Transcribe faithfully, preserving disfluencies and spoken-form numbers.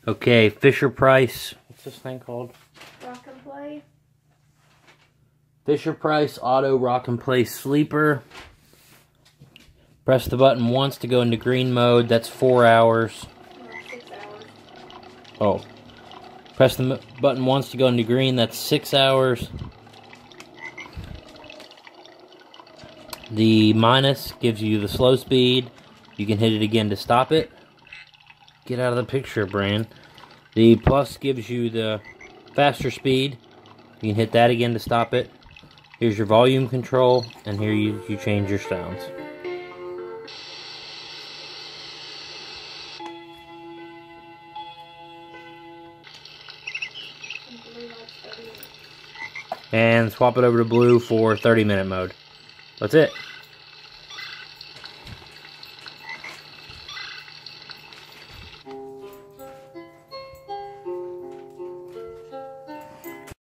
Okay, Fisher-Price. What's this thing called? Rock and Play. Fisher-Price Auto Rock and Play Sleeper. Press the button once to go into green mode. That's four hours. No, six hours. Oh. Press the button once to go into green. That's six hours. The minus gives you the slow speed. You can hit it again to stop it. Get out of the picture, Bran. The plus gives you the faster speed. You can hit that again to stop it. Here's your volume control, and here you, you change your sounds. And swap it over to blue for thirty minute mode. That's it.